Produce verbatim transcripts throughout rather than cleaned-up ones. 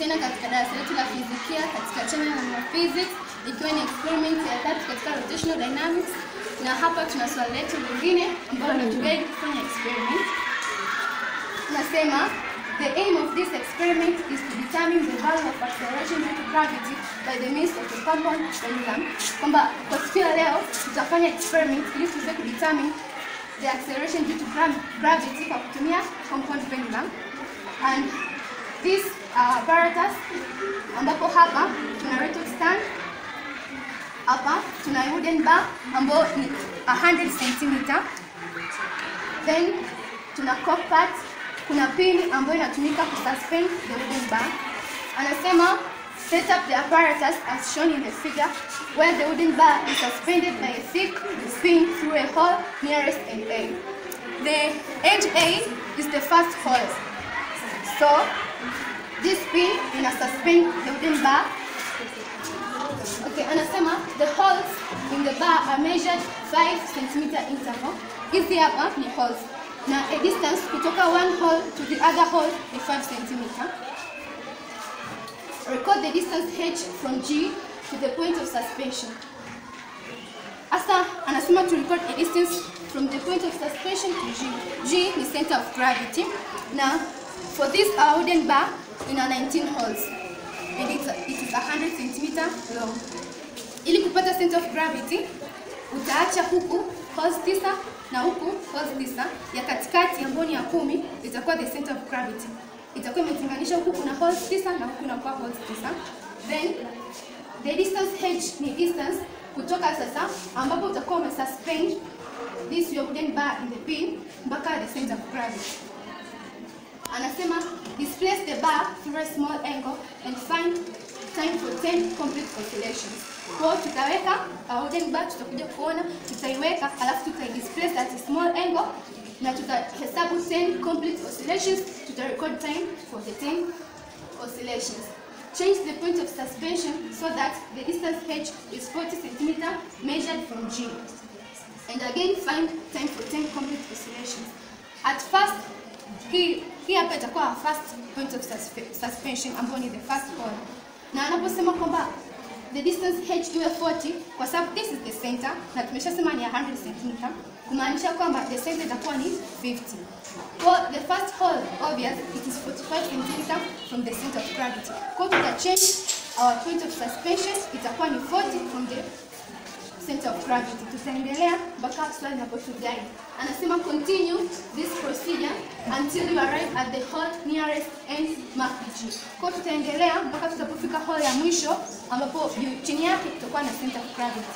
tena katika darasa letu la fizikia katika channel ya physics, ikiwa ni experiment ya tatu katika rotational dynamics, na hapa tuna swali letu lingine ambalo tunataka kufanya experiment. Nasema the aim of this experiment is to determine the value of acceleration due to gravity by the means of a compound pendulum. Kwamba kwa siku ya leo tutafanya experiment ili tuweze kudetermine the acceleration due to gravity kwa kutumia compound pendulum. And this uh, apparatus, ambapo hapa tuna rotor stand, hapa tuna wooden bar ambayo ni one hundred centimeters, then tuna cockpad, kuna pin ambayo inatumika kususpend the wooden bar. Anasema set up the apparatus as shown in the figure, where the wooden bar is suspended by a thick pin through a hole nearest end A. The edge A is the first hole. So this pin ina suspend the wooden bar. Okay, anasema the holes in the bar are measured five centimeter interval. Hizi hapa ni holes. Na a distance kutoka one hole to the other hole ni five centimeter. Record the distance h from G to the point of suspension. Asa anasema to record a distance from the point of suspension to G. G ni center of gravity. Now for this our wooden bar in a nineteen holes, and it's a, it is one hundred centimeters long. Ili kupata center of gravity, utaacha huku holes tisa na huku holes tisa, ya katikati ambayo ni ya kumi itakuwa the center of gravity. Itakuwa imetenganisha huku kuna holes tisa na huku kuna holes tisa. Then the distance h ni distance kutoka sasa ambapo utakuwa umesuspend this your wooden bar in the pin mpaka the center of gravity. Anasema displace the bar through a small angle and find time for ten complete oscillations. Kwa tutaweka uh, wooden bar, tutakuja kuona tutaiweka alafu tutai-displace at a small angle na tutahesabu ten complete oscillations, tuta-record time for the ten oscillations. Change the point of suspension so that the distance h is forty centimeters measured from G. And again find time for ten complete oscillations. At first, hii hii hapa itakuwa first point of suspension ambayo ni the first hole. Na anaposema kwamba the distance h iwe forty, kwa sababu this is the center na tumeshasema ni one hundred centimeters, kumaanisha kwamba the center itakuwa ni fifty. For the first hole, obvious, it is forty-five centimeters from the center of gravity. Kwa tuta change our point of suspension, itakuwa ni forty from the center of gravity. Tutaendelea mpaka swali linapotujai. Anasema continue this procedure until you arrive at the hole nearest end marked G. Kwa tutaendelea mpaka tutapofika hole ya mwisho ambapo chini yake tutakuwa na center of gravity.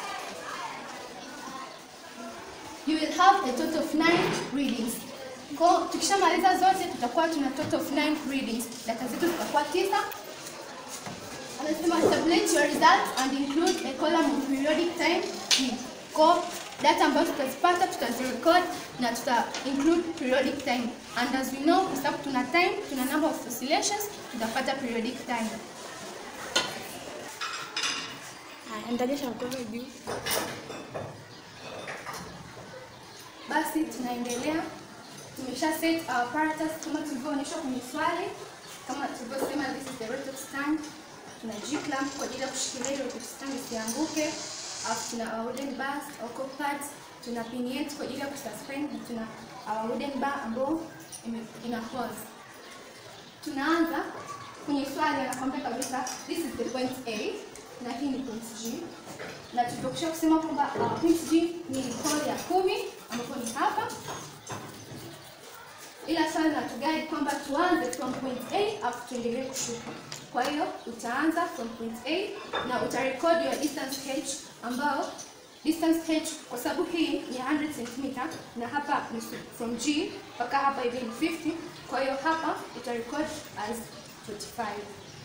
You will have a total of nine readings. Kwa tukishamaliza zote tutakuwa tuna total of nine readings. Data zetu zitakuwa tisa. Anasema tabulate your results and include a column of periodic time. Kwa data ambazo tutazipata tutazirecord na tuta include periodic time. And as we know, kwa sababu tuna time, tuna number of oscillations, tutapata periodic time. Endelea mkono juu. Basi tunaendelea. Tumesha set our apparatus kama tulivyoonyeshwa kwenye swali. Kama tulivyosema, this is the rotor stand. Tuna G-clamp kwa ajili ya kushikilia rotor stand isianguke. Alafu tuna our wooden bars au cockpads. Tuna pin yetu kwa ajili ya kususpend. Tuna our wooden bar ambayo ina holes. Tunaanza kwenye swali, anakuambia kabisa this is the point A na hii ni point G. Na tulipokwisha kusema kwamba uh, point G ni hole ya kumi ambapo ni hapa. Ila swali linatuguide kwamba tuanze from point A afu tuendelee kushuka. Kwa hiyo utaanza from point A na utarecord your distance h, ambao distance h kwa sababu hii ni one hundred centimeters na hapa ni from G mpaka hapa hivi ni fifty. Kwa hiyo hapa utarecord as forty-five.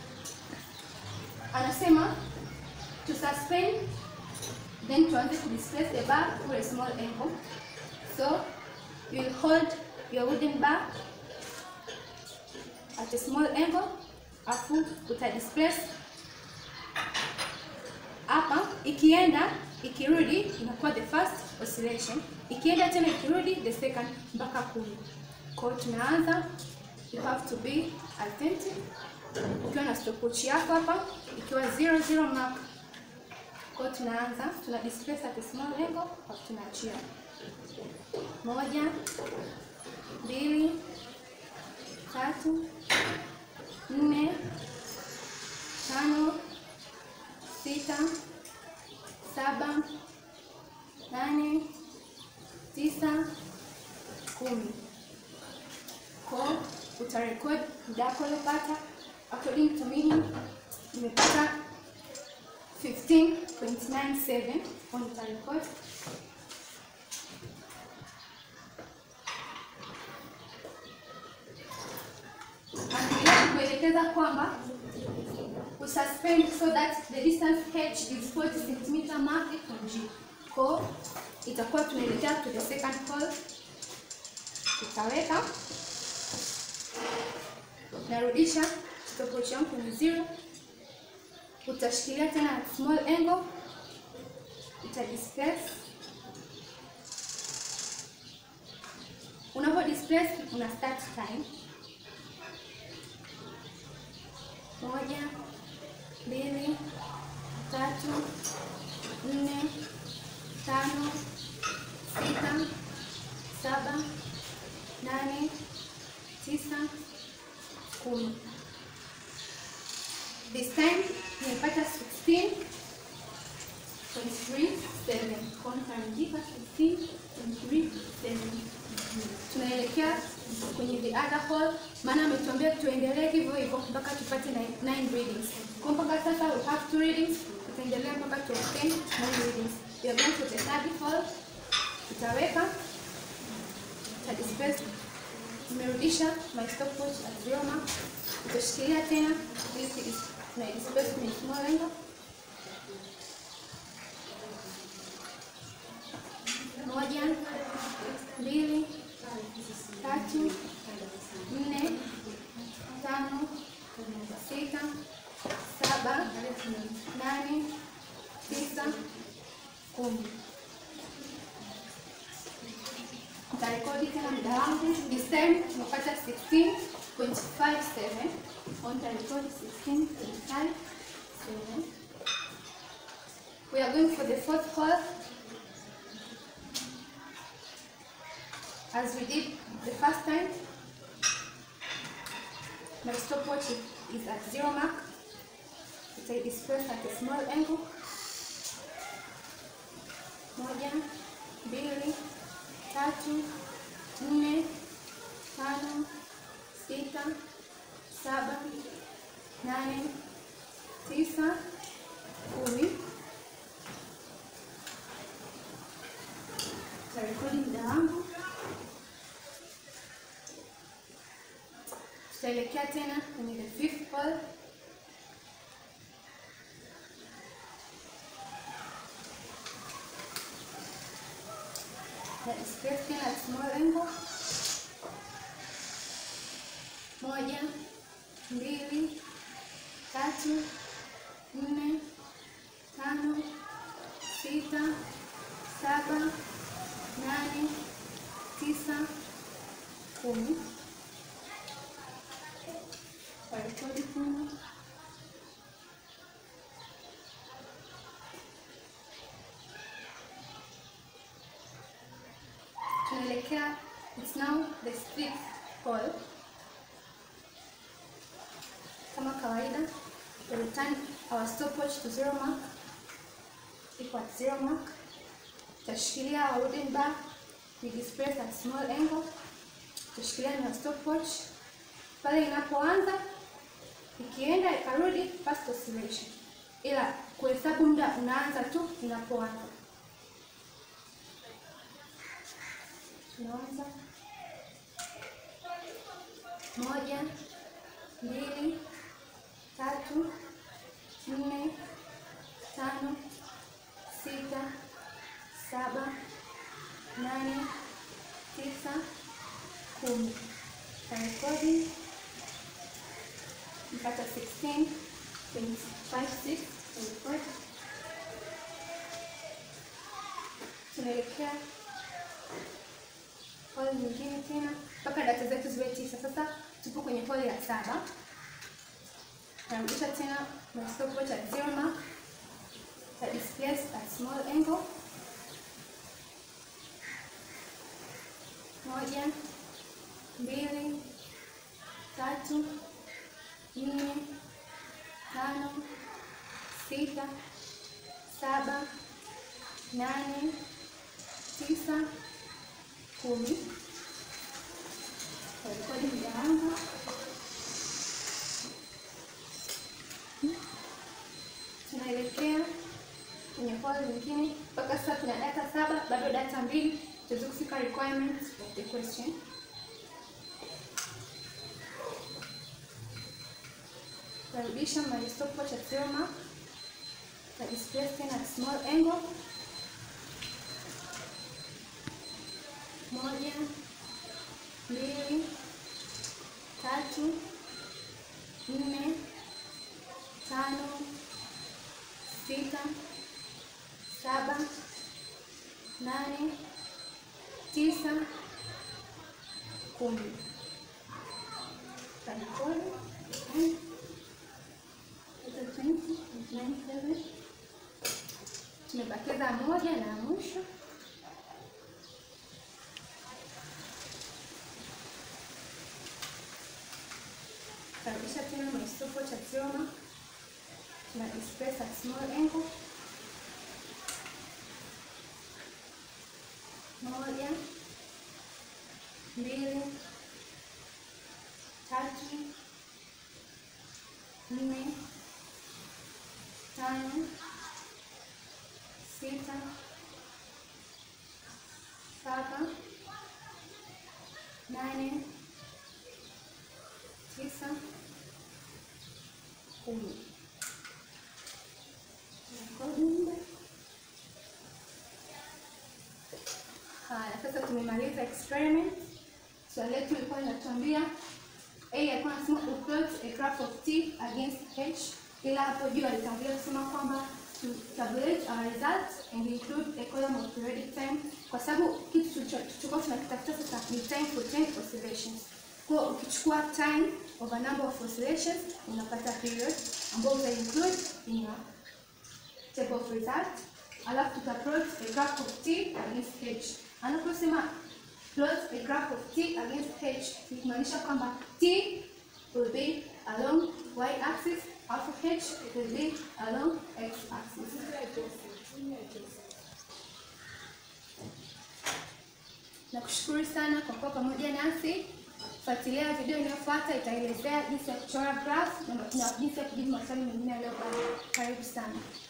Anasema to suspend, then tuanze to displace the bar through a small angle. So you will hold your wooden bar at a small angle, afu uta displace hapa, ikienda ikirudi inakuwa the first oscillation, ikienda tena ikirudi the second mpaka kumi. Kwa tunaanza, you have to be attentive ukiwa na stopwatch yako hapa ikiwa zero zero mark. Kwa hiyo tunaanza, tuna displace at a small angle, hapo tunaachia. Moja, mbili, tatu, nne, tano, sita, saba, nane, tisa, kumi. Kwa utarecord muda wako uliopata. According to me, nimepata fifteen point nine seven on utarecord. Kuelekeza kwamba ususpend so that the distance h is forty centimeters mark from G. Kwa itakuwa tunaelekea to the second hole. Utaweka, narudisha stopwatch yangu kwenye zero. Utashikilia tena at small angle, uta displace. Unapo displace una start time. Moja, mbili, tatu, nne, tano, sita, saba, nane, tisa, kumi. This time nimepata sixteen point three seven. Kontaandika sixteen point three seven. Tunaelekea kwenye the other hole, maana ametuambia tuendelee hivyo hivyo mpaka tupate nine readings. Kwa mpaka sasa we have two readings, tutaendelea mpaka to obtain nine readings. We are going to the third hole. Utaweka, uta displace. Nimerudisha my stopwatch at zero mark. Utashikilia tena, this is na displace kwenye small angle. Moja, mbili, tatu, nne, tano, sita, saba, nane, tisa, kumi. Nitarekodi tena muda wangu. This time tumepata sixteen point five seven. Nitarekodi sixteen point five seven. We are going for the fourth hole. As we did the first time, my stopwatch is at zero mark. It is placed at a small angle. Moja, mbili, tatu, nne, tano, sita, saba, nane, tisa, kumi. Tarekodi muda wangu. Tutaelekea tena kwenye the fifth hole. That is placed at small angle. Moja, mbili, tatu, nne, tano, sita, saba, nane, tisa, kumi. Tarekodi kumi. Tunaelekea, it's now the sixth hole. Kama kawaida, we return our stopwatch to zero mark. Iko at zero mark. Tutashikilia our wooden bar, we displace at small angle. Tutashikilia na stopwatch. Pale inapoanza, ikienda ikarudi, fast oscillation. Ila kuhesabu muda unaanza tu inapoanza. Tunaanza. Moja, mbili, tatu, nne, tano, sita, saba, nane, tisa, kumi. Tarekodi. Mpaka sixteen point five six. Tunaelekea hole nyingine tena mpaka data zetu ziwe tisa. Sasa tupo kwenye hole ya saba. Narudisha tena my stopwatch at zero mark. That is placed at small angle. Moja, mbili, tatu, nne, tano, sita, saba, nane, tisa, kumi. Rekodi muda wangu. Tunaelekea kwenye pole nyingine. Mpaka sasa tuna data saba, bado data mbili tuweze kufika requirements of the question. Narudisha my stopwatch at zero mark. That is placed at small angle. Moja, mbili, tatu, nne, tano, sita, saba, nane, tisa, kumi. Rekodi. Tumebakiza moja na mwisho. Karibisha tena my stopwatch at zero mark. Tuna express at small angle. Moja, mbili, tatu, nne, tano, sita, saba, nane, tisa, kumi. Haya, sasa tumemaliza experiment. Swali letu lilikuwa linatuambia A alikuwa anasema plot a graph of T against H, ila hapo juu alitangulia kusema kwamba to tabulate our results and include a column of periodic time, kwa sababu kitu tulichokuwa tunakitafuta sasa ni time for ten oscillations. Kwa ukichukua time of a number of oscillations unapata period ambayo uta include in your table of results. Alafu tutaplot a graph of T against H. Anaposema plot a graph of T against H, ikimaanisha kwamba T will be along y axis, alpha H will be along x axis. Nakushukuru sana kwa kuwa pamoja nasi. Fuatilia video inayofuata, itaelezea jinsi ya kuchora graph na jinsi ya kujibu maswali mengine yaliyobakia. Karibu sana.